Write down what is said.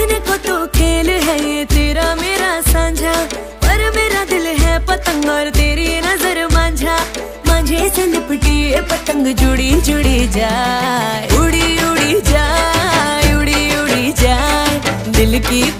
कहने को तो खेल है ये तेरा मेरा साझा, पर मेरा दिल है पतंग और तेरी नजर मांझा। मांझे से लिपटी ये पतंग जुड़ी जुड़ी जाए, उड़ी उड़ी जाए, उड़ी उड़ी जाए। दिल की